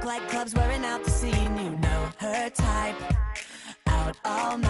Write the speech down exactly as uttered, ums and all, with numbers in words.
like clubs, wearing out the scene. You know her type. Out all night.